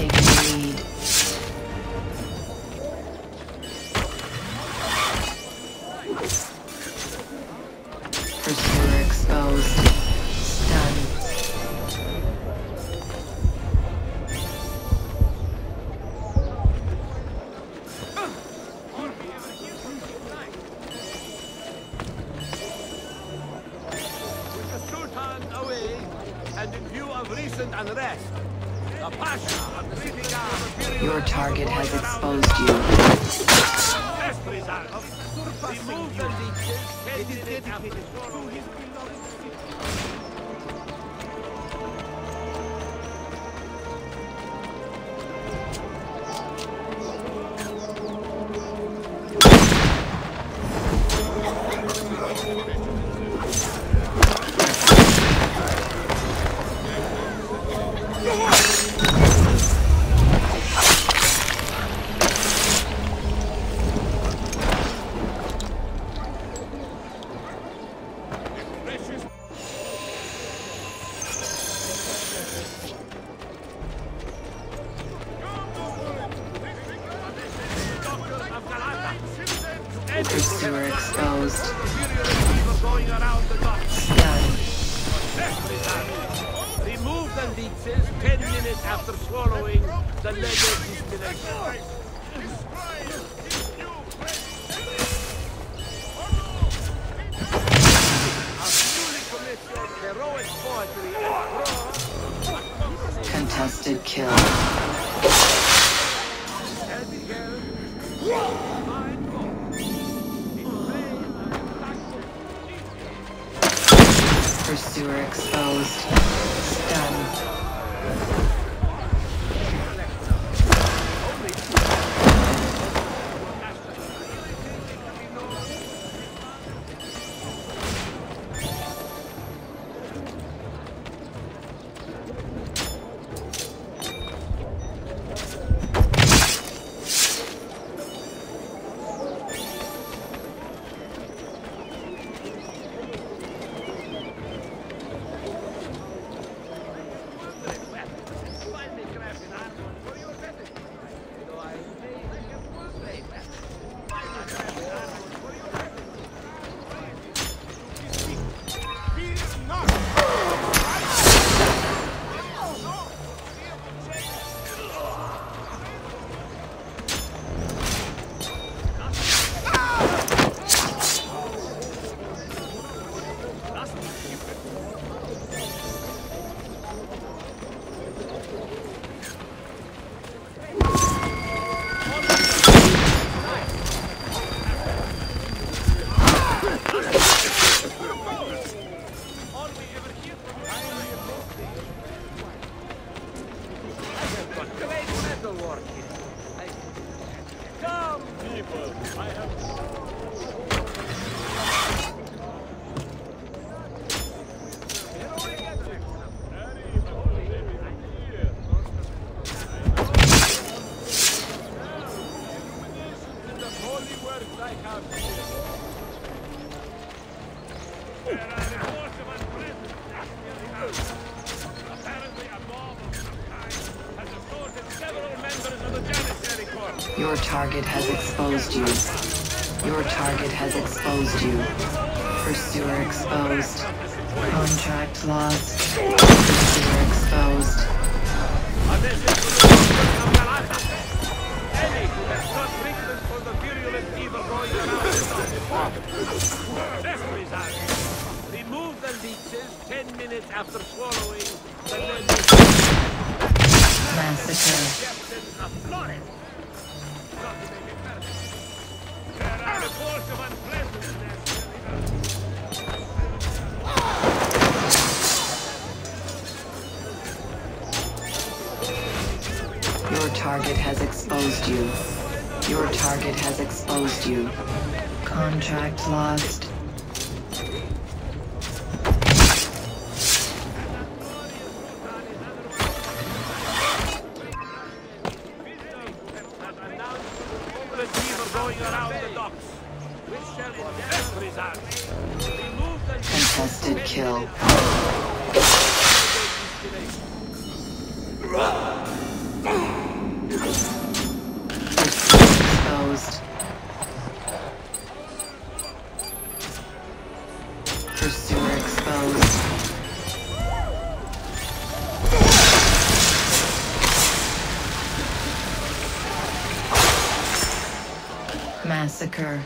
taken the lead. Pursuer exposed. Stunned. And in view of recent unrest, the Pasha of the city guard... Your target has exposed you. Test results. Remove the leeches 10 minutes after swallowing. Pursuer exposed. Stunned. Remove the leeches 10 minutes after swallowing the leather distillation. Heroic poetry and Contested kill. Pursuer exposed. Stunned. Come, people! I have... Your target has exposed you. Your target has exposed you. Pursuer exposed. Contract lost. Pursuer exposed. Any who has not treatment for the virulent evil going around Test results. Remove the leeches 10 minutes after swallowing the leather. Massacre. Of Florence. There are reports of unpleasantness. Your target has exposed you. Your target has exposed you. Contract lost. Going around the docks. Which shall test results. Remove the Contested kill. distillation. Massacre.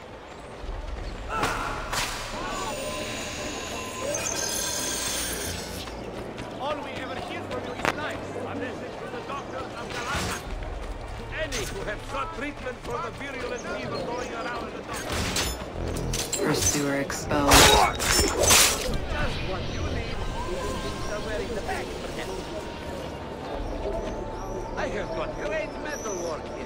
All we ever hear from you is lies. A message to the doctors of Galata. To any who have sought treatment for the virulent fever going around the doctor. Pursuer exposed. Just what you need. Somewhere in the back, perhaps. I have got great metal work here.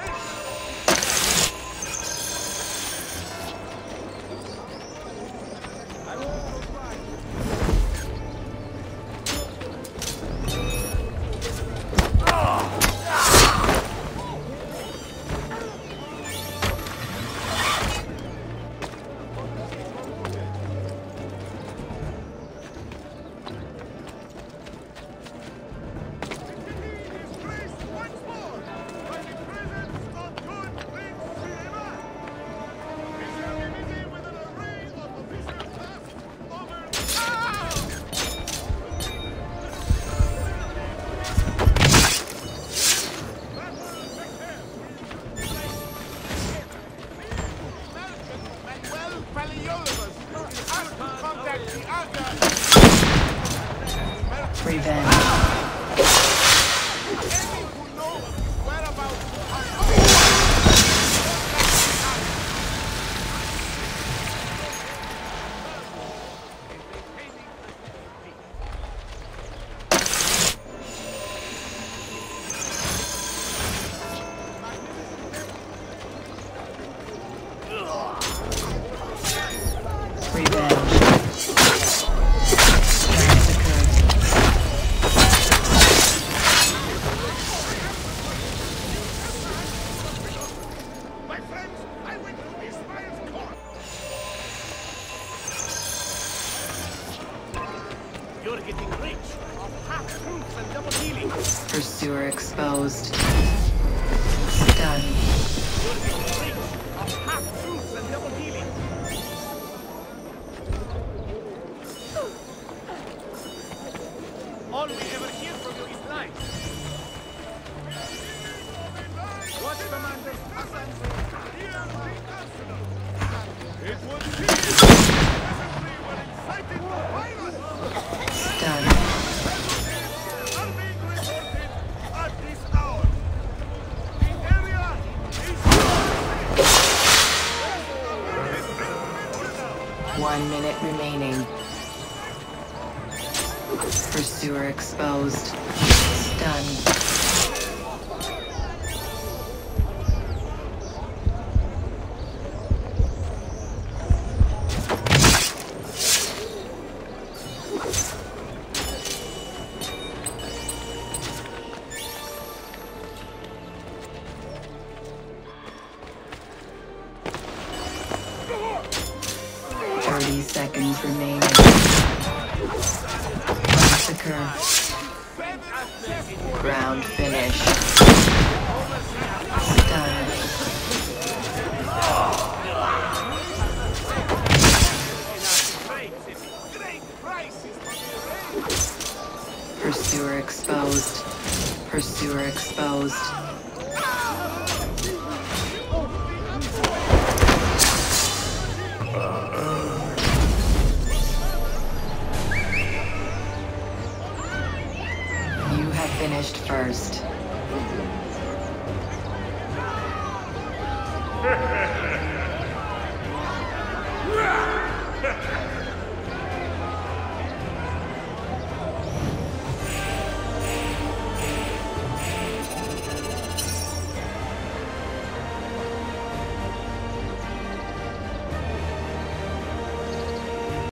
Revenge. You're getting rich off half-truths and double healing. Pursuer exposed. Stunned. You're getting rich off half-truths and double healing. All we ever hear from you is lies. Watch Commander Assassinate. It was presently were inciting the virus. Stunned. Are being reported at this hour. The area is 1 minute remaining. Pursuer exposed. Stunned. Seconds remaining. Massacre. Ground finish. Stunned. Pursuer exposed. Pursuer exposed. Finished first.